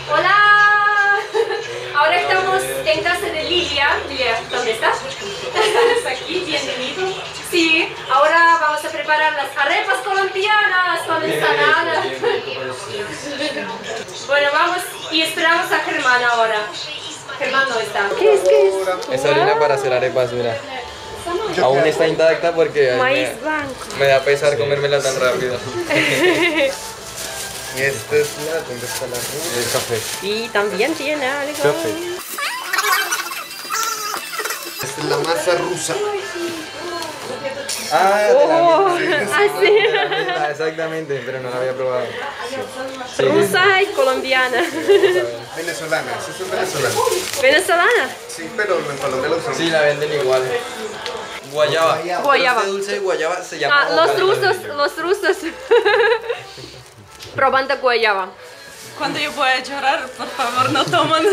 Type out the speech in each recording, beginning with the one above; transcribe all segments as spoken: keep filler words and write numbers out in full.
Hola. Ahora estamos en casa de Lilia. Lilia, ¿dónde estás? ¿Estás aquí? Bienvenido. Sí, ahora vamos a preparar las arepas colombianas con ensalada. Bueno, vamos y esperamos a Germán ahora. Germán no está. ¿Qué es? ¿Qué es? Es harina para hacer arepas, mira. Aún está intacta porque Maíz me, blanco. me da pesar comérmela tan rápido. Y esta es la, ¿dónde está la rusa? El café. Sí, también tiene algo. Café. Esta es la masa rusa. Ah, de la Oh, misma. así. De la misma, exactamente, pero no la había probado. Sí. Rusa y colombiana. Venezolana, esa es venezolana. ¿Venezolana? Sí, pero en Colombia lo usamos. Sí, la venden igual. Guayaba. Guayaba. Este dulce de guayaba se llama. Ah, los hogar. rusos, los rusos. Probando guayaba. Cuando yo voy a llorar, por favor, no toman.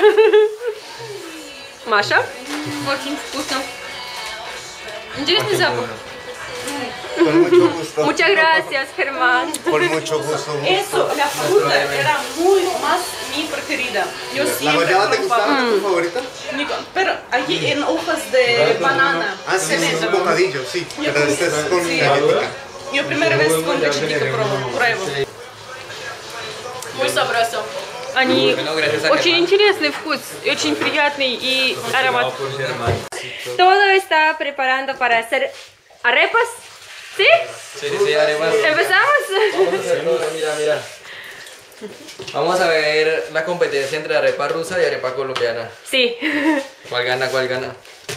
Маша? Очень вкусно. Интересный запах. Con mucho gusto. Muchas gracias, Germán. Con mucho gusto. Eso, la fruta era muy más mi preferida. Yo ¿La siempre guayaba te probaba. gustaba? ¿Tu favorita? Nico, pero allí en hojas de banana. Ah, sí, sí, es Cemento. un bocadillo, sí. Pero este es con Sí. galletica. Yo primera vez con лечебника пробую. пробую. Muy sabroso. Они Bueno, gracias a очень Germán. интересный вкус, очень приятный и аромат. Todo está preparando para hacer arepas. ¿Sí? Sí, sí, arepas. ¿Empezamos? Vamos a hacer todo, mira, mira. Vamos a ver la competencia entre arepa rusa y arepa colombiana. Sí. ¿Cuál gana, cuál gana?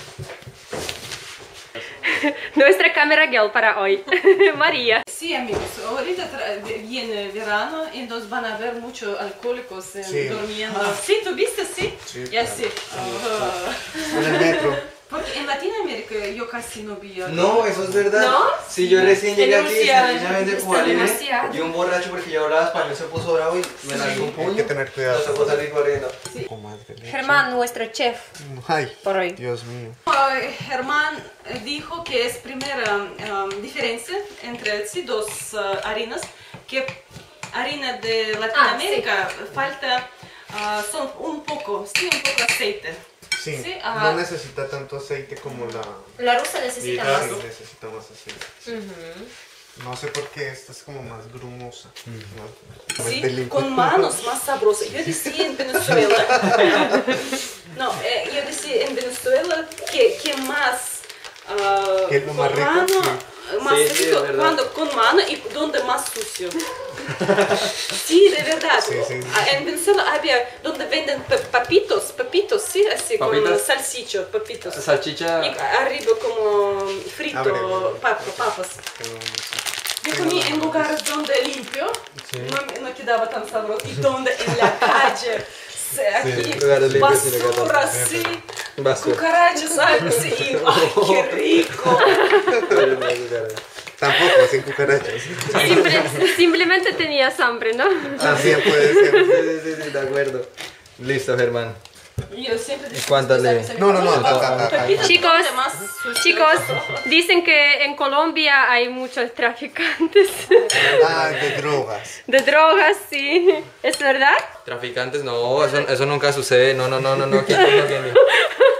Nuestra cámara girl para hoy. María. Sí, amigos, ahorita tra- viene verano, entonces van a haber muchos alcohólicos eh, Sí. durmiendo. Sí, ¿tú viste? Sí. Sí, Ya claro. sí. Ajá. En el metro. Porque en Latinoamérica yo casi no vi. No, eso es verdad. ¿No? Si yo recién llegué En aquí, Rusia, sencillamente está Juanine, demasiado. y un borracho porque yo hablaba español se puso bravo y me lanzó un puño. Hay que tener cuidado. No se puede salir corriendo. Un poco más de leche. Germán, nuestro chef Ay, por hoy. Dios mío. Eh, Germán eh, dijo que es primera um, diferencia entre sí, dos uh, harinas, que harina de Latinoamérica falta uh, son un poco, sí, un poco aceite. Sí, Sí, no ajá. necesita tanto aceite como la... La rusa necesita Sí, más. necesita más aceite. No sé por qué esta es como más grumosa. ¿no? Sí, Más delincuente. con manos más sabrosas. Yo decía en Venezuela, no, eh, yo decía en Venezuela que, que más ah, Que es lo más con rico, mano, sí. más Sí, sí, rico es verdad. cuando con mano y donde más sucio. Sí, de verdad. Sí, sí. Ah, En Venezuela había donde venden pa- papitos, papitos, sí, así ¿Papitas? con salsicho, papitos. Salchicha. Y arriba como frito, Abre. pap- papas. Yo comí en lugares donde limpio, no, no quedaba tan sabroso, y donde en la calle, se- aquí, lugares limpios y lugares basura, tan- sí, Basura. cucarachas, algo así, y, ¡ay, qué rico! Tampoco, sin cucarachas. Simple- simplemente tenías hambre, ¿no? También puede ser. Sí, sí, sí, de acuerdo. Listo, Germán. Yo siempre decía, ¿Cuántas le- ¿sabes? No, no, no, acá, acá, acá. Pepitas Chicos, donde más sucio. Chicos, dicen que en Colombia hay muchos traficantes Ah, de drogas. de drogas, sí. ¿Es verdad? Traficantes, no, eso, eso nunca sucede. No, no, no, no, no. ¿Quién dijo, quién dijo?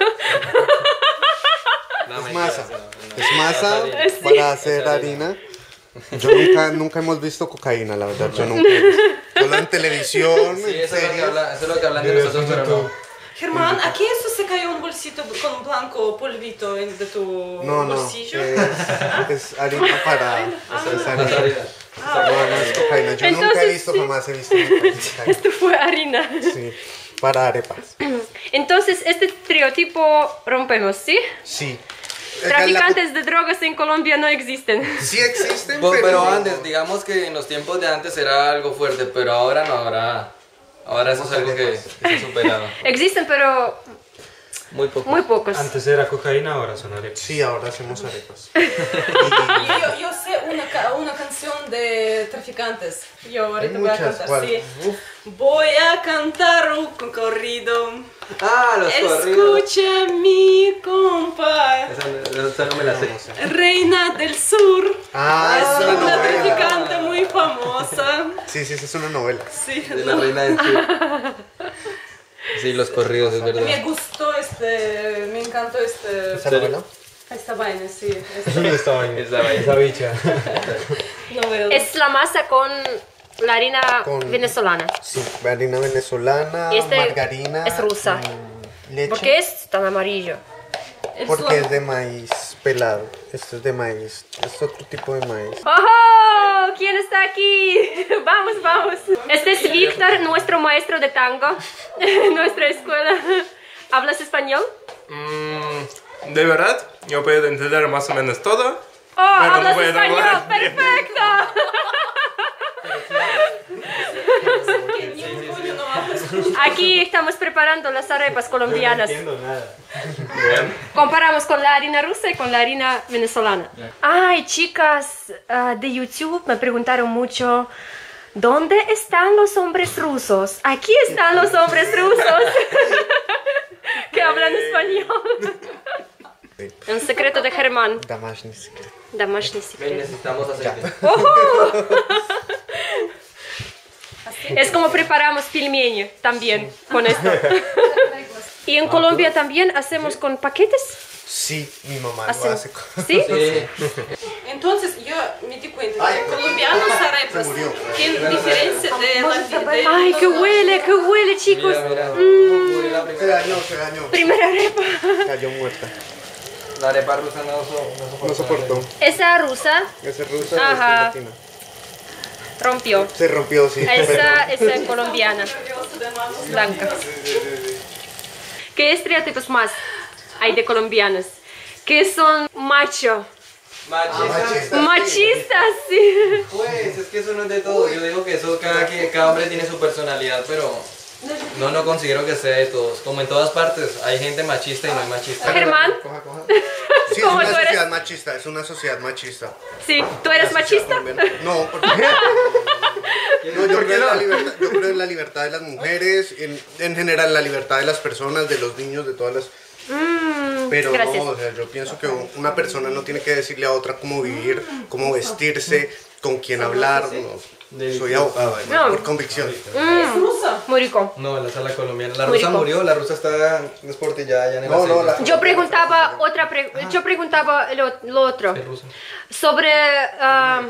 No, Es mentira, masa. no, no. Es masa Sí. para hacer harina. Yo nunca, nunca hemos visto cocaína, la verdad. Yo nunca he visto. Solo en televisión, Sí, en eso es, lo que series. habla, eso es lo que hablan de nosotros, pero no. Germán, ¿aquí eso se cayó un bolsito con blanco polvito en- de tu No, no. bolsillo? Es, es harina para. Es harina. Ah, No, no es cocaína. Yo nunca he Entonces, visto, sí. jamás he visto cocaína. Esto fue harina. Sí, para arepas. Entonces, este estereotipo rompemos, ¿sí? Sí. Traficantes de drogas en Colombia no existen. Sí existen, Pues, pero... pero antes, digamos que en los tiempos de antes era algo fuerte, pero ahora no, ahora, ahora eso es algo que, que se ha superado. Existen, pero Muy poco. muy pocos. Antes era cocaína, ahora son arepas. Sí, ahora hacemos arepas. Y yo, yo sé una, ca- una canción de Traficantes. Yo ahorita voy a muchas, cantar, ¿cuál? sí. Uf. Voy a cantar un corrido. Ah, los corridos. Escucha mi compa. Esa, esa no me la sé. Reina del Sur. Ah, es es una una novela. traficante muy famosa. Sí, sí, esa es una novela. Sí, De la no. reina del sur. Sí, los corridos, es Me verdad. gustó este, me encantó este, ¿Esa novela? esta vaina, sí. Este, ¿Dónde está vaina? Esa vaina. Esa bicha. no veo. Es la masa con la harina Con- venezolana. Sí, harina venezolana, Este margarina. es rusa. mm, leche. ¿Por qué es tan amarillo? El Porque suave. es de maíz pelado. Esto es de maíz. Es otro tipo de maíz. ¡Oh! ¿Quién está aquí? Vamos, vamos. Este es Víctor, nuestro maestro de tango en nuestra escuela. ¿Hablas español? Mm, de verdad, yo puedo entender más o menos todo. ¡Oh! Pero no ¡Hablas puedo español! hablar bien. ¡Perfecto! Aquí estamos preparando las arepas colombianas. nada. Comparamos con la harina rusa y con la harina venezolana. Ay, chicas ah, de YouTube me preguntaron mucho, ¿dónde están los hombres rusos? Aquí están los hombres rusos que hablan español. Un secreto de Germán. Damashny secret. Домашний Ven, secreto. necesitamos aceite. Es como preparamos pilmeni también con esto. Y en Colombia también hacemos con paquetes. Sí, mi mamá lo Hacemos. hace. con- ¿Sí? Sí. Entonces yo me di cuenta Ay, que colombianos arepas se murió. tienen diferencia de la de Ay, qué huele, qué huele, chicos. Mira, mira. Murió la Se primera. dañó, se dañó. Primera arepa. Cayó muerta. La arepa rusa no, so- No soportó. Esa rusa Esa es rusa, Ajá. esa es latina. rompió. Se rompió, sí. Esa, esa es colombiana, blanca. ¿Qué estereotipos más hay de colombianos? Que son macho, Machistas. machistas, sí. Pues, es que eso no es de todo. Yo digo que eso, cada, que, cada hombre tiene su personalidad, pero no, no considero que sea de todos. Como en todas partes, hay gente machista y no hay machista. Germán, Coja, coja. Sí, es ¿Cómo una tú eres? sociedad machista, es una sociedad machista. sí, ¿tú eres La sociedad machista? colombiana. No, porque no, yo, creo en la libertad, yo creo en la libertad de las mujeres, en, en general la libertad de las personas, de los niños, de todas las... Mm, Pero gracias. no, o sea, yo pienso que una persona no tiene que decirle a otra cómo vivir, cómo vestirse, con quién hablar. No. Soy abogado, además, No. por convicción. ¿Es rusa? Muy rico. No, la sala colombiana. La Muy rusa rico. murió, la rusa está desportillada ya en el No, no, aceite. la- Yo preguntaba otra pre- yo preguntaba lo, lo otro Es rusa. sobre ah,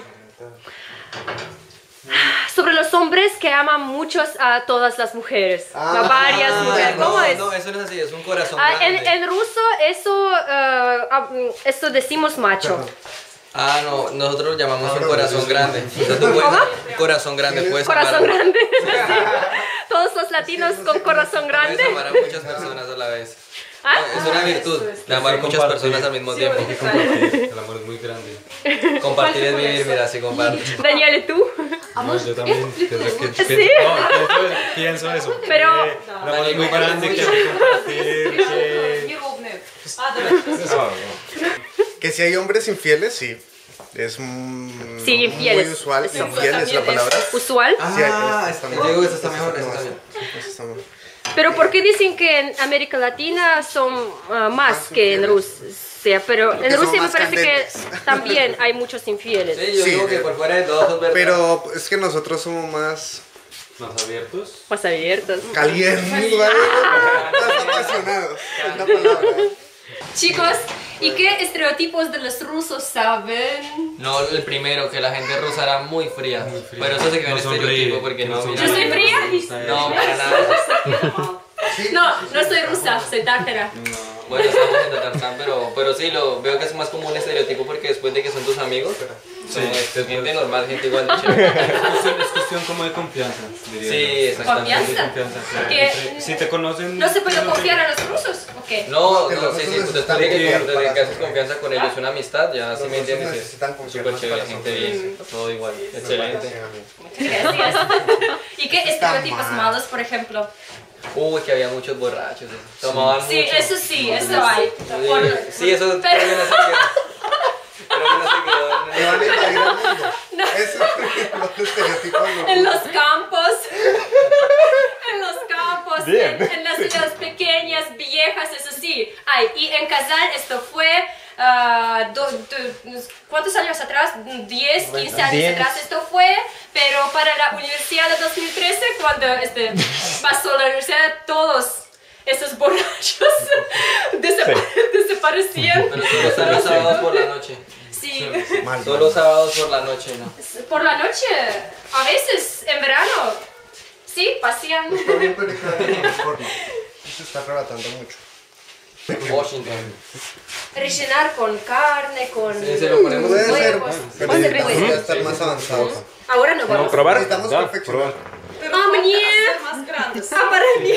sobre los hombres que aman muchos a todas las mujeres, a varias Ah, mujeres. no, ¿Cómo es? No, eso no es así, es un corazón Ah, en, grande. en ruso eso ah, ah, eso decimos macho. Ah, no, nosotros lo llamamos un corazón grande. O sea, tú puedes, un corazón grande, puedes Corazón amar, grande. Todos los latinos con corazón grande. puedes amar a muchas personas a la vez. ¿Ah? Es una virtud de amar muchas compartir. personas al mismo tiempo. El amor es muy grande. Compartir es vivir, mira, si compartes. Daniel, ¿tú? No, yo también pienso que Sí. pienso, no, pienso, pienso eso. Pero- que el amor es muy grande, que hay que compartir, que... Ah, давай. Ah, Que si hay hombres infieles, sí. Es mm, Sí, infieles. muy usual. Eso. Infiel es la palabra. Usual. Sí, Ah, esta está yo mejor. digo que esta está mejor, No, esta está bien. esta está mejor. Pero ¿por qué dicen que en América Latina son ah, más Más que en infieles. Rusia? Pero en son Rusia me más parece candentes. que también hay muchos infieles. Sí, yo Sí, digo que eh, por fuera de todo eso es verdad. Pero es que nosotros somos más más abiertos. Más abiertos. calientes, más apasionados. Es la palabra. Chicos, ¿y qué estereotipos de los rusos saben? No, el primero, que la gente rusa era muy fría. Pero eso se quedó en No sonríe, estereotipo porque no no. sonríe. ¿Yo soy fría? No, para nada. No, no soy rusa, soy tártara. Bueno, estamos en Tarzán, pero, pero sí, lo veo que es más como un estereotipo porque después de que son tus amigos, son es gente normal, gente igual de chévere. Es cuestión como de confianza, diría Sí, yo. exactamente. Confianza. Confianza, sí. Porque Entre- si te conocen... ¿No se puede no te- confiar a los rusos? ¿O qué? No, que no, los sí, sí, rusos después están de que, bien desde para que haces soportar. confianza con ellos, una amistad, ya sí Los me rusos entiendes, necesitan es confiar súper más chévere, para gente soportar. bien, todo igual, excelente. Gracias. ¿Y qué Está estereotipos mal. malos, por ejemplo? Uy, que había muchos borrachos, tomaban Sí, mucho. eso sí, eso hay. Sí, sí, eso Pero- también es algo. Pero no se quedó en Que van a invadir el mundo. Eso es los estereotipos. En los campos, en los campos, Bien. en, en las ciudades pequeñas, viejas, eso sí. Ay, y en Kazán esto fue, ah, do- do- ¿cuántos años atrás? diez, quince años diez. atrás esto fue, pero para la universidad de dos mil trece, cuando este, pasó la universidad, todos esos borrachos desapa- desaparecían. Pero solo están los sábados por la noche. Sí. Mal, Solo mal. sábados por la noche, ¿no? Por la noche, a veces, en verano, sí, pasean. Está bien, pero cada quien con su forma. Se está arrebatando mucho. Washington. Rellenar con carne, con... Sí, se lo ponemos Puede en ser, huevos. pero Puede necesitamos ser. ya estar más avanzados. Ahora no vamos. ¿Probar? Necesitamos Ya, perfeccionar. probar. Pero Ah, falta мне. hacer más grandes. Ah, para mí.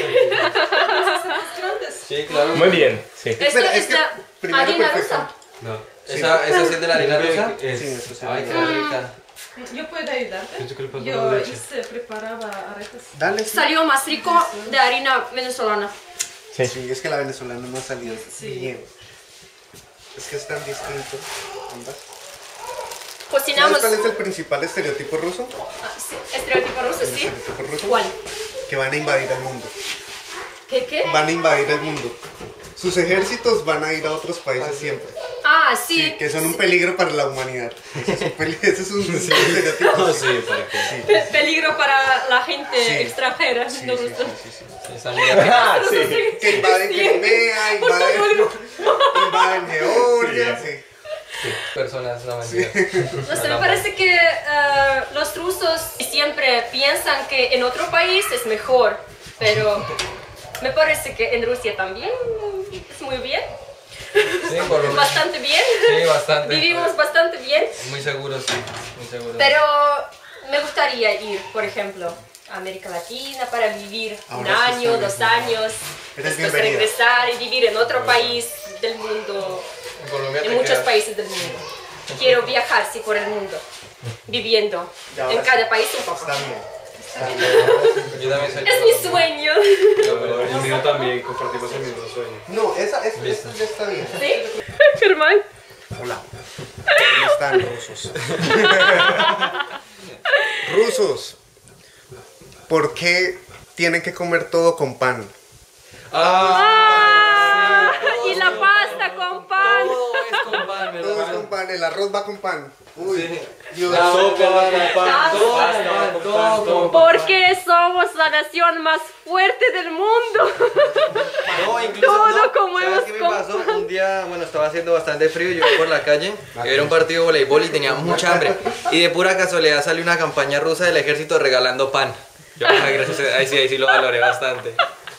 Más grandes. Sí, claro. Muy bien, sí. Esto Espera, es es que la primero harina perfecto. rusa. No. Esa, esa sí es de la harina rusa. Sí, eso sí. Ay, qué rica. Yo puedo ayudarte. Pienso que le pasó Yo la leche. hice, preparaba arepas. Dale. Sí. Salió más rico de harina venezolana. Sí. Sí, es que la venezolana no ha salido Sí. bien. Es que es tan distinto. ambas. Cocinamos. ¿Sabes cuál es el principal estereotipo ruso? Ah, sí, estereotipo ruso, ¿El sí. estereotipo ruso? ¿Cuál? Que van a invadir el mundo. ¿Qué, qué? Van a invadir el mundo. Sus ejércitos van a ir a otros países siempre. Ah, sí. Sí, que son un peligro para la humanidad. Ese es un, peli- ese es un estereotipo. No, sí, para qué. Sí. Pe- peligro para la gente Sí. extranjera. Sí, no sí, rusa. sí, sí, sí. Sí, están muy apegados. Ah, sí. Que invaden Crimea, invaden, invaden Georgia, sí. Personas, no mentira. No sé, me parece que eh, los rusos siempre piensan que en otro país es mejor, pero me parece que en Rusia también es muy bien, Sí, por lo menos. bastante bien, Sí, bastante. vivimos bastante bien, Muy seguro, sí. Muy seguro. pero me gustaría ir, por ejemplo, a América Latina para vivir un Ahora sí año, está dos bien. años, Eres después bienvenida. regresar y vivir en otro país del mundo. En Colombia En te muchos quedas. países del mundo. Quiero viajar, sí, por el mundo, viviendo Ya, ahora en cada sí. país un poco. Está bien. Yo también soy Es mi sueño. El mío también, compartimos el mismo sueño. No, esa, esa, esa ya está bien. ¿Sí? Germán. Hola. ¿Cómo están, rusos? Rusos, ¿por qué tienen que comer todo con pan? Ah, Y la pasta con pan. todo es con pan, Todo es ¿verdad? con pan, el arroz va con pan. Uy, Sí. Dios. La sopa va con pan, Todo todo con con pan, pan, todo todo con pan. Porque somos la nación más fuerte del mundo. No, incluso, Todo no, comemos ¿sabes qué me con pasó? Un día, bueno, estaba haciendo bastante frío, yo iba por la calle, era un partido de voleibol y tenía mucha hambre. Y de pura casualidad salió una campaña rusa del ejército regalando pan. Yo, ah, gracias, ahí sí, ahí sí lo valoré bastante.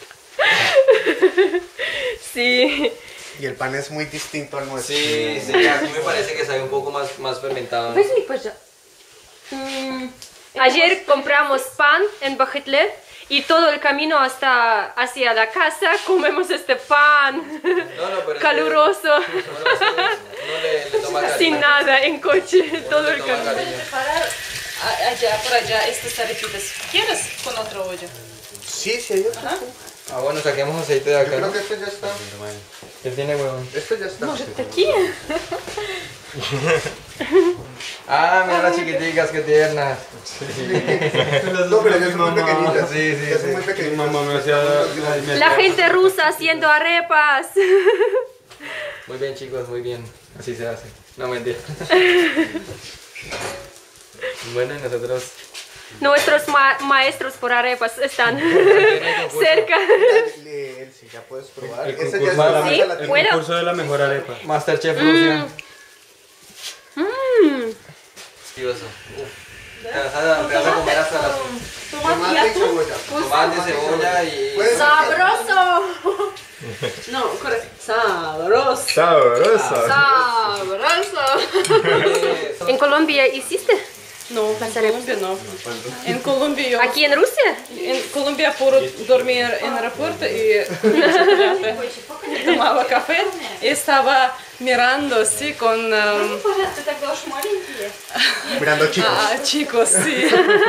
Sí. Y el pan es muy distinto al nuestro. Sí, sí, a mí me parece que sabe un poco más, más fermentado. Pues mi pues ya. Mm, Ayer compramos pan en Bajetle y todo el camino hasta hacia la casa comemos este pan No, no, pero es que caluroso, uno- uno le, le toma cariño. sin nada en coche, todo le el toma camino. cariño. Preparar a- allá, por allá, estas arepitas. ¿Quieres con otra olla? Sí, sí, hay otro. Ajá. Ah, bueno, saquemos aceite de Yo acá, creo ¿no? que este ya está. ¿Qué tiene huevón? Este ya está. Aquí. Ah, mira las chiquiticas, qué tiernas. No, pero ya son muy pequeñitas. Sí, sí, Ya son sí. muy pequeñitas. Mi mamá me hacía... me La hacía- gente rusa haciendo arepas. Muy bien, chicos, muy bien. Así se hace. No, mentira. Bueno, y nosotros... Nuestros ma- maestros por arepas están concurso. cerca. Dale, Elsie, ya puedes probar. El Ese concurso, ya está. de la- Sí, esa la el bueno. concurso de la mejor arepa. Masterchef Rusia. Mm. Delicioso. Uf. Te vas a, te vas a comer hasta las Tomate y cebolla. tomate, cebolla y... Puedes- Sabroso. No, correcto. Sabroso. Sabroso. Sabroso. Eh, son- ¿En Colombia hiciste? No, en Colombia no. En Colombia yo... ¿Aquí en Rusia? En Colombia por dormir en el aeropuerto y tomaba café y estaba mirando así con um, Mirando chicos. ah, chicos, sí.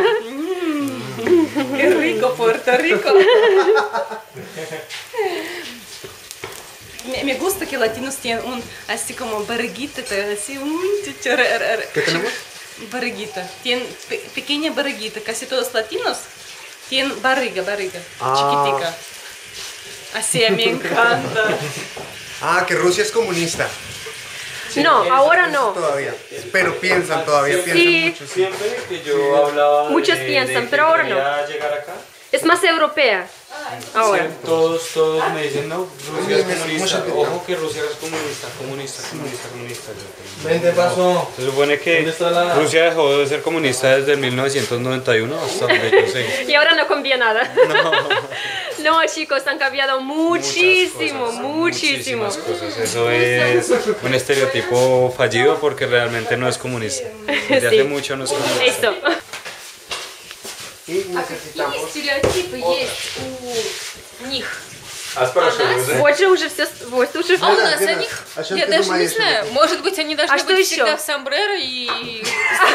Mm, qué rico Puerto Rico. Mi, me gusta que latinos tienen un, así como barriguita, así un... ¿Qué tenemos? Barriguita. Tienen pe pequeña barriguita. Casi todos latinos tienen barriga, barriga. Ah. Chiquitica. Así, me encanta. Ah, que Rusia es comunista. No, ahora no. Todavía. Pero piensan, todavía piensan Sí. mucho. Sí. Siempre que yo hablaba Muchos de, piensan, de que pero ahora no. quería llegar acá, Es más europea. Ahora. siempre todos, todos me dicen, no, Rusia es Uy, me- comunista. mucho- Ojo que Rusia es comunista, comunista, comunista, comunista. Yo, Vente, paso. Se supone que ¿Dónde está la- Rusia dejó de ser comunista desde mil novecientos noventa y uno hasta donde yo sé. Y ahora no cambia nada. No. No, chicos, han cambiado muchísimo, Muchas cosas, muchísimo. muchísimas cosas. Eso es un estereotipo fallido porque realmente no es comunista. Desde Sí. hace mucho no es comunista. Esto. Y necesitamos. стереотипы есть у них. А спрашиваю, Вот же уже все, вот уже А у Лена, нас Лена, о них, а чем я ты даже думаешь, не знаю, Лена? может быть, они должны А что быть еще? всегда в сомбреро и...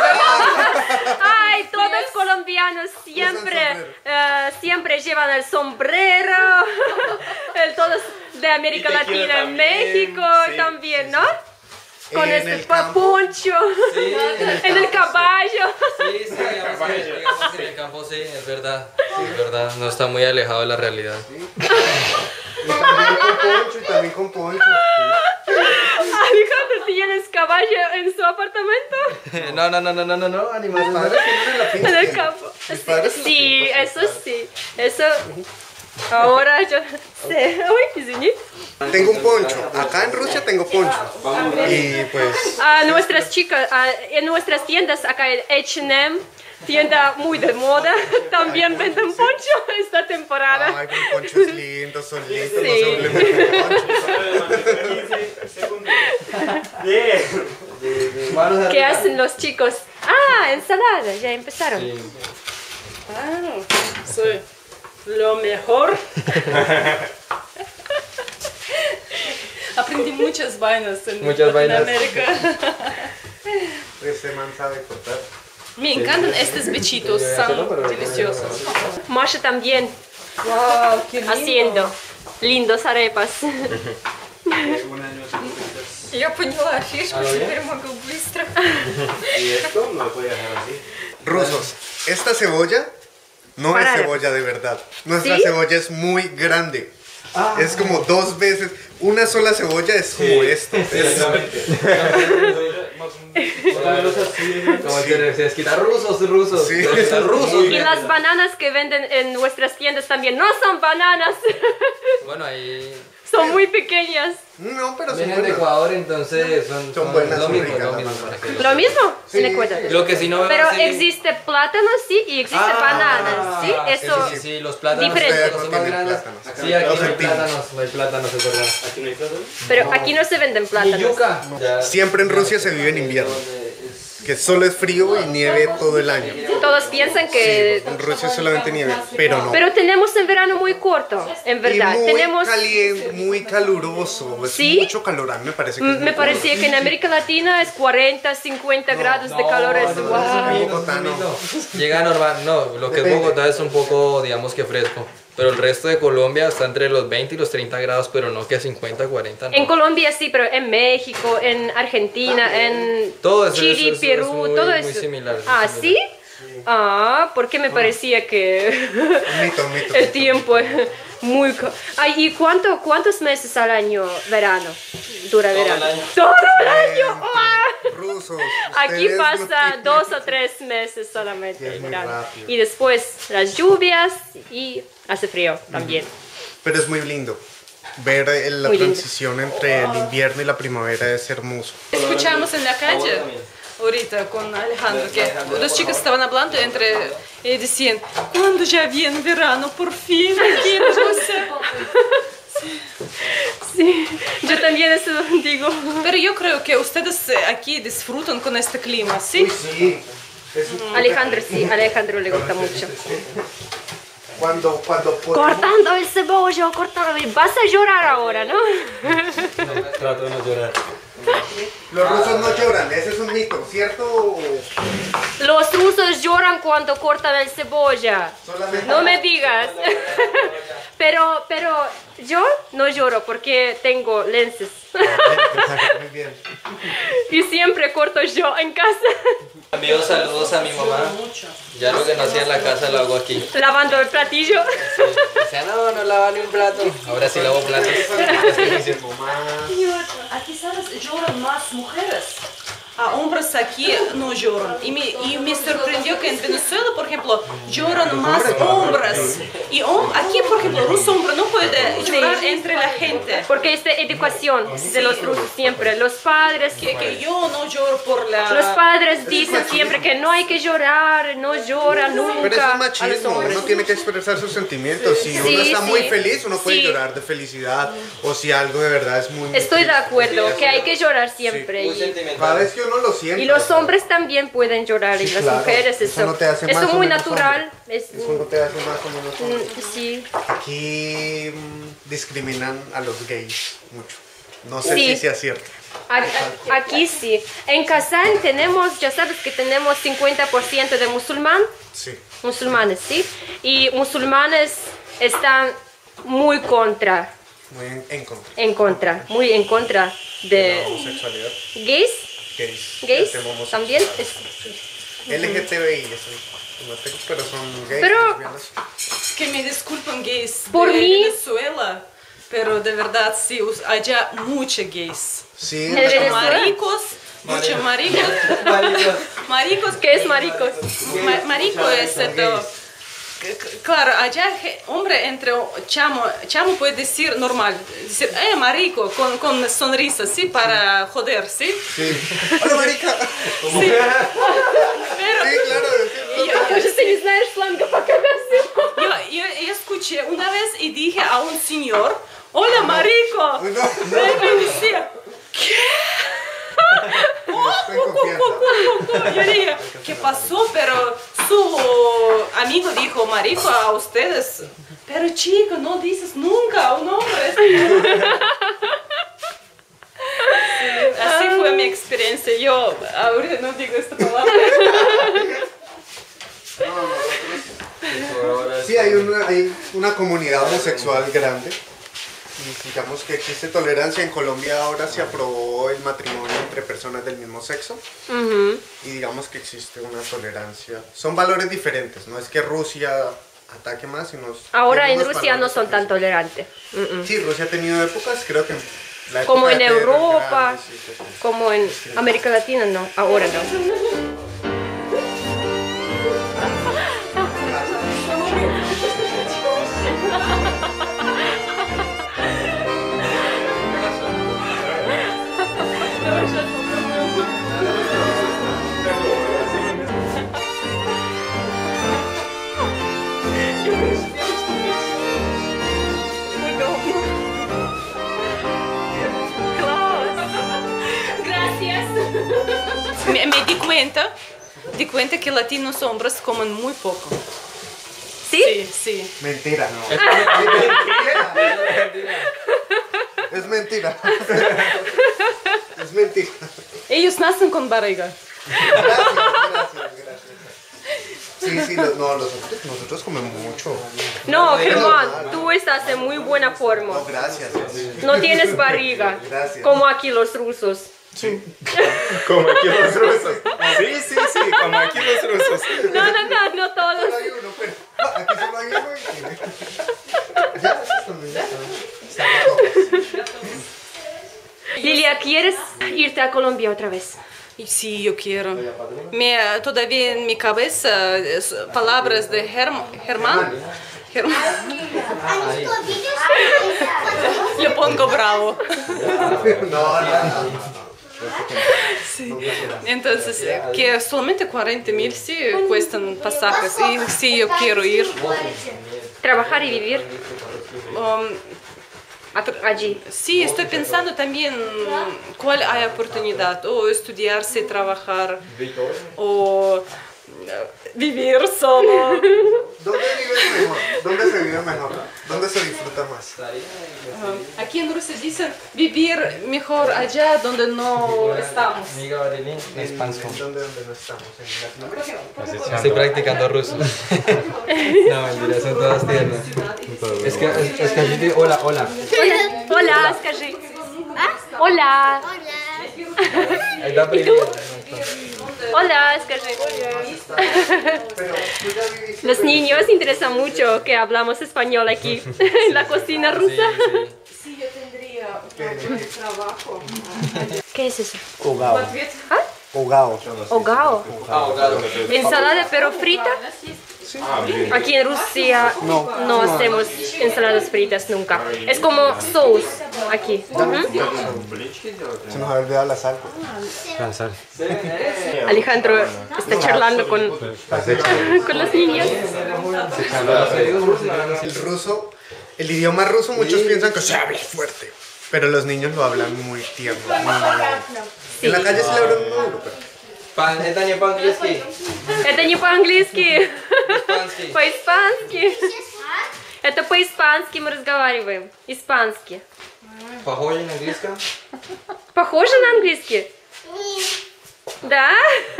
Ay, todos colombianos siempre, eh, siempre llevan el sombrero. El, todos de América Y tequila Latina, en también, México sí, también, ¿no? Con En este el campo. poncho, Sí, en el caballo. Sí, sí, digamos que, digamos que en el campo sí, es verdad. Es verdad, no está muy alejado de la realidad. Y también con poncho, y también con poncho. Alejandro, ¿tienes caballo en su apartamento? No, no, no, no, no, no, no, Mis animal. padres tienen la finca. En el campo. Mis padres en la Sí, finca, eso sí. Eso. Ahora yo sé. Uy, извини. Tengo un poncho. Acá en Rusia tengo poncho. Y pues. A nuestras chicas, a- en nuestras tiendas, acá en H and M, tienda muy de moda, también venden poncho esta temporada. Ay, mis ponchos lindos, son lindos. No Sí. se hablen de ponchos. ¿Qué hacen los chicos? Ah, ensalada, ya empezaron. Claro, soy lo mejor. Aprendí muchas vainas en Muchas vainas. Latinoamérica. Este man sabe cortar. Me encantan estos bichitos, son deliciosos. Masha también Wow, qué lindo. haciendo lindos arepas. Я поняла фишку, теперь могу быстро. Rusos, esta cebolla no Para es arepas. cebolla de verdad. Nuestra ¿Sí? cebolla es muy grande. Es como dos veces. Una sola cebolla es como esto. Es- Como se decía, quitar rusos, rusos. Sí. Quitar rusos. Y las bananas que venden en nuestras tiendas también no son bananas, Bueno, ahí son muy pequeñas. No, pero son vienen de buenas. Ecuador, entonces son, Son buenas, lo son mismo, ricas, lo las mismo. bananas. para que- Lo mismo Sí. en Ecuador. Lo que sí no veo Pero así- existe plátano, sí, y existe Ah, bananas, ¿sí? Eso, sí, sí, los plátanos diferente. los más Tienen grandes. plátanos. Sí, aquí Los no hay sentimos. plátanos, no hay plátanos, es verdad. pero aquí no se venden Ni plátanos. yuca. Ya. Siempre en Rusia se vive en invierno. Que solo es frío y nieve todo el año. Todos piensan que... En Rusia es solamente nieve, pero no. Pero tenemos un verano muy corto, en verdad. Y muy Tenemos... caliente, muy caluroso. Es ¿Sí? mucho calor. A mí me parece que es Mm, muy Me parecía que en América Latina es cuarenta, cincuenta grados de calor. Es No, no, wow. no, no, Bogotá, no. no. Llega normal, no, lo que es Depende. Bogotá es un poco, digamos que fresco. Pero el resto de Colombia está entre los veinte y los treinta grados, pero no que cincuenta, cuarenta. No. En Colombia sí, pero en México, en Argentina, en Todo eso Chile, es- es- Perú, es muy- todo muy eso. similar, muy Ah, similar. ¿sí? Ah, porque me parecía que Un mito, un mito. el tiempo es muy... co- Ay, ¿y cuánto, cuántos meses al año verano dura Todo verano? el año. ¡Todo el año! ¡Ah! Rusos. Aquí ustedes no pasa tienen- dos o tres meses solamente Sí, es el muy verano. rápido. Y después las lluvias y hace frío también. Pero es muy lindo. Ver eh, la Muy lindo. transición entre el invierno y la primavera es hermoso. Escuchamos en la calle ahorita con Alejandro que los chicos estaban hablando entre y decían, ¿cuándo ya viene verano? Por fin, aquí en Rusia. Sí, yo también eso digo. Pero yo creo que ustedes eh, aquí disfrutan con este clima, ¿sí? Sí. Es Alejandro sí, Alejandro le gusta mucho. cuando, cuando podemos- Cortando el cebollo, cortando. Vas a llorar ahora, ¿no? Trato de no llorar. Los rusos no lloran, ese es un mito, ¿cierto? Los rusos lloran cuando cortan el cebolla. Solamente. No me digas. Pero, pero yo no lloro porque tengo lentes. Muy bien. Y siempre corto yo en casa. Amigos, saludos a mi mamá. Ya lo que no hacía en la casa lo hago aquí. Lavando el platillo. Sí. O sea, no, no lava ni un plato. Ahora sí lavo platos. Aquí, ¿sabes? Lloran más mujeres. A hombres aquí no lloran. Y me, y me sorprendió que en Venezuela, por ejemplo, lloran más hombres. Y hom- aquí, por ejemplo, ruso hombre no puede llorar entre la gente. Porque es de educación de los rusos siempre. Los padres, Que, que yo no lloro por la... los padres dicen siempre que no hay que llorar, no llora nunca. Pero eso es a los machismo, hombres. uno tiene que expresar sus sentimientos. Si Sí, uno está muy sí. feliz, uno puede Sí. llorar de felicidad. O si algo de verdad es muy, muy Estoy de triste. acuerdo que hay que llorar siempre. Muy Y, sentimental. Cada vez que uno lo siente. y los hombres también pueden llorar y Sí, las claro. mujeres. Eso Eso, no te hace eso más es o muy menos natural. Es, Eso no te hace más o menos hombre. mm, sí. Aquí mm, discriminan a los gays mucho. No sé Sí. si sea cierto. A- Aquí sí. En Kazán tenemos, ya sabes que tenemos cincuenta por ciento de musulmán, Sí. musulmanes, ¿sí? Y musulmanes están muy contra, Muy en, en contra. en contra, muy en contra La de homosexualidad. gays. Gays. Gays El tema homosexual. también. Es- L G T B I, eso. No tengo, pero son gays. Pero- lesbianas. Que me disculpen gays Por de mí- Venezuela, pero de verdad sí, us- allá muchos gays. Sí, ¿En la- Venezuela? Maricos, muchos maricos. Maricos. ¿Qué es maricos? Ma- marico es esto. c- c- Claro, allá je- hombre entre chamo, chamo puede decir normal, decir, eh, marico, con, con sonrisa, ¿sí? Para joder, ¿sí? Sí. Hola, marica. Pero Sí, claro. sí. Я уже ты не знаешь сланга пока yo, yo, yo escuché una vez y dije a un señor, hola, marico. No, Y me decía, estoy en confianza. yo dije, ¿qué pasó? Pero su amigo dijo, marico, a ustedes. Pero chico, no dices nunca a un hombre. Sí, así fue mi experiencia. Yo ahorita no digo esta palabra. Sí, hay una, hay una comunidad homosexual grande. Y digamos que existe tolerancia. En Colombia ahora se aprobó el matrimonio entre personas del mismo sexo. Y digamos que existe una tolerancia. Son valores diferentes. No es que Rusia ataque más, sino... Ahora tiene en unos Rusia no valores son tan diferentes. tolerantes. Mm, mm. Sí, Rusia ha tenido épocas, creo que... la época Como de en Pedro el Europa, Grande, sí, sí, sí. como en América Latina, no, ahora no. Gracias. Me, me di cuenta, di cuenta que latinos hombres comen muy poco. ¿Sí? Sí, sí. Mentira, no. Es mentira. Es mentira. Ellos nacen con barriga. Gracias, gracias, gracias. Sí, sí, lo- no, nosotros, nosotros comemos mucho. No, Germán, tú estás en muy buena forma. No, gracias. No tienes barriga, Gracias. como aquí los rusos. Como aquí los rusos. Sí, sí, sí, como aquí los rusos. No, no, no, no todos. Solo hay uno, pero aquí solo hay uno y... Ya, eso también ya está. Está todo. Lilia, ¿quieres irte a Colombia otra vez? Y sí, yo quiero. Me, todavía en mi cabeza es palabras de Germ- Germán. Germán. Le pongo bravo. No, no, no. Sí. Entonces, eh, que solamente cuarenta mil sí cuestan pasajes. Y sí, yo quiero ir. Trabajar y vivir Um, allí. sí, estoy pensando también cuál hay oportunidad. O estudiarse, trabajar. O eh, vivir solo. ¿Dónde vives mejor? ¿Dónde se vive mejor? ¿Dónde se disfruta más? Um, aquí en Rusia dicen vivir mejor allá donde no estamos. ¿En dónde, dónde no estamos? ¿En Latinoamérica? Estoy practicando ruso. No, mentira, son todas tiernas. Es Скажите hola, hola. Hola, скажи. Hola. Это привет. Hola, скажи. Los niños interesan mucho que hablamos español aquí, en la cocina rusa. Si yo tendría un trabajo. ¿Qué es eso? Hogao. ¿Ah? Hogao. Hogao. Ahogado. Ensalada pero frita. Aquí en Rusia no hacemos ensaladas fritas nunca. Es como sauce aquí. Ujú. Se nos había olvidado la sal. La sal. Alejandro está charlando con, con los niños. El ruso, el idioma ruso, muchos piensan que se habla fuerte, pero los niños lo hablan muy tierno. Muy... En la calle se le habla muy duro, pero... Pan, это не по-английски. Это не по-английски. По-испански. По-испански. Это по-испански мы разговариваем. Испански. Похоже на английском? Похоже на английский? Да?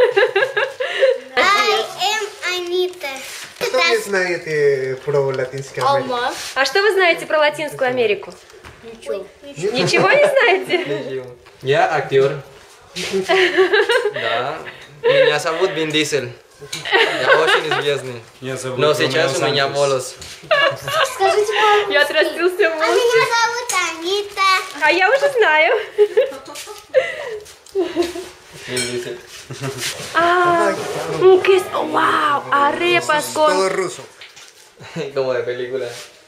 I am Anita. También nadie te probó Latinska América. А что вы знаете про Латинскую Америку? Ничего. Ничего не знаете? Я актер. Да. Меня зовут Вин Дизель. Я очень известный. Я зовут Но сейчас у Ромео меня Сантос. волос. Скажите, мам, Я отрастился а волос. меня зовут Анита. А я уже знаю. Вин Дизель. Ah, un queso. Wow, arepas Todo con. ruso. Como de película.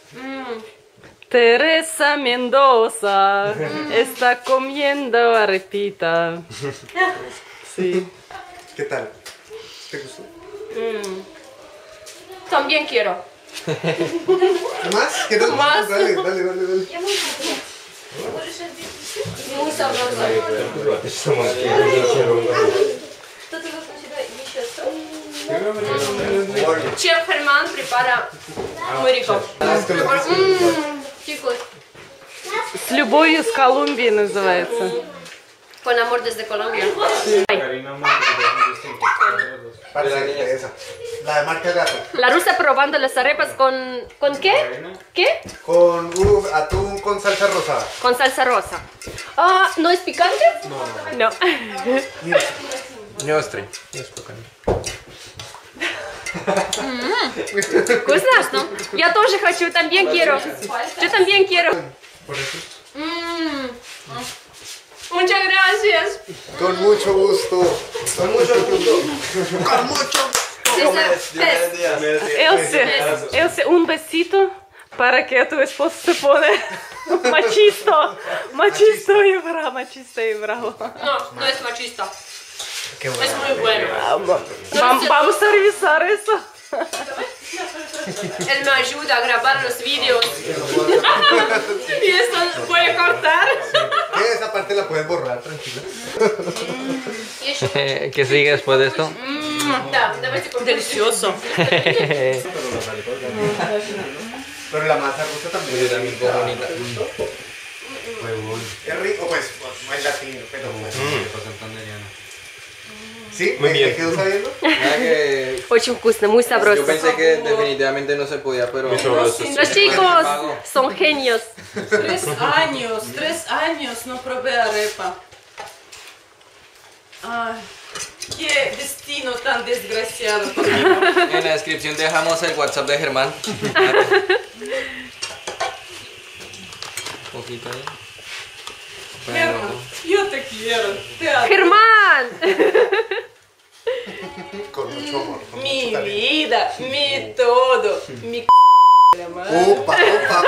Teresa Mendoza está comiendo arepita. Sí. ¿Qué tal? ¿Te gustó? También quiero. ¿Más? ¿Quieres Más. Dale, dale, dale, dale. Muy sabroso. Chef Germán prepara muy rico. Mmm, chicos, С любовью с Колумбии называется. con amor desde Colombia. Parece esa. La de marca Gato. La rusa probando las arepas con... ¿Con qué? ¿Qué? Con uh, atún con salsa rosada. Con salsa rosa. Ah, ¿no es picante? No. Не острый. Вкусно? Я тоже хочу, también quiero. Yo también quiero. Mm. Muchas gracias. Con mucho gusto. Con mucho gusto. Con mucho Elsie, Elsie, un besito para que tu esposo se pone machisto. Machisto y bravo, machisto y bravo. No, no es machista. Qué bueno. Es muy bueno. Vam- Vamos a revisar eso. Él me ayuda a grabar los vídeos. Y esto voy a cortar. ¿Qué? Esa parte la puedes borrar, tranquila. ¿Qué sigue después de esto? Да, давайте попробуем. Delicioso. Pero la masa rusa también. También fue bonita. Es rico, pues, no es latino, pero bueno. ¿Sí? Muy ¿Me- bien. ¿Me quedo sabiendo? Nada que- Очень вкусно, muy Yo sabroso. pensé que definitivamente no se podía, pero... Los chicos son genios. Tres años, tres años no probé arepa. Ay, qué destino tan desgraciado. En la descripción dejamos el WhatsApp de Germán. Un poquito ahí. Germán, yo te quiero, te adoro. Germán. Con mucho amor. Con Mi mucho cariño. vida, mi todo, mi Opa, opa.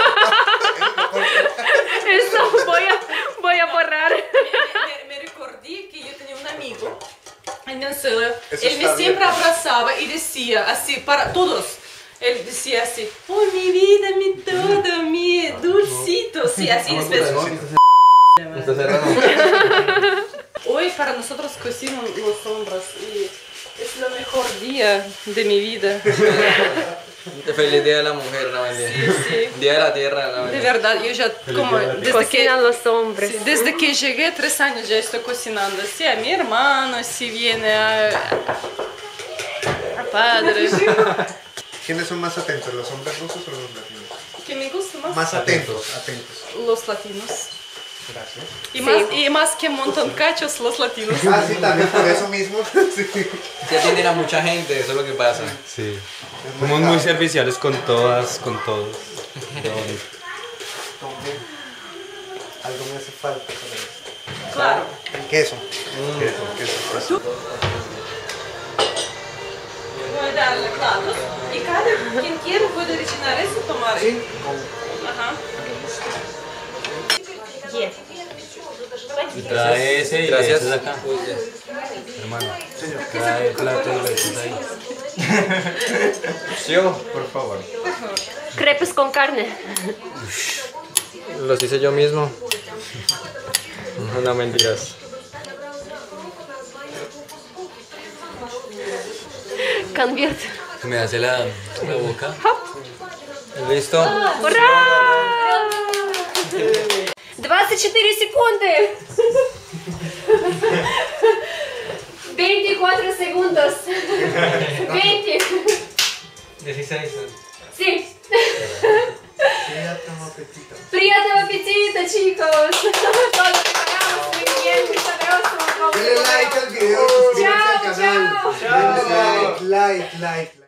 Eso voy a, voy a borrar. me, me recordé que yo tenía un amigo en Venezuela. Eso Él me está siempre bien. abrazaba y decía así para todos. Él decía así, oh mi vida, mi todo, mi dulcito. Sí, así después. Está cerrado. Hoy para nosotros cocinan los hombres y es el mejor día de mi vida. Feliz Día de la Mujer, la verdad. Sí. Día de la Tierra, la De verdad. verdad, yo ya como desde que, Cocinan los hombres. sí, desde que llegué, tres años ya estoy cocinando. Sí, a mi hermano, si viene a, a padre. ¿Quiénes son más atentos, los hombres rusos o los latinos? que me gusta más. Más atentos, atentos. Los latinos. Gracias. Y, Sí. más, y más que montan cachos los latinos. Ah, sí, también por eso mismo. Sí. Se atienden a mucha gente, eso es lo que pasa. Sí. Somos muy serviciales con todas, con todos. Qué bonito. Algo me hace falta para esto. Claro. El queso. Queso, queso. Voy a darle platos. Y cada quien quiera puede rellenar eso, tomar. Sí. Ajá. Y trae ese y Gracias. le echas acá. Hermano, trae el plato y lo echas ahí. Yo, Por favor. Crepes con carne. los hice yo mismo. No, mentiras. Convierte. Me hace la, la boca. ¿Listo? Ура! двадцать четыре секунды. veinticuatro segundos. veinte. dieciséis. Sí. Приятного аппетита. Приятного аппетита, chicos. Todo preparamos muy bien, milagroso. Denle like al video, suscríbanse al Chao, canal. chao. Denle like, like, like.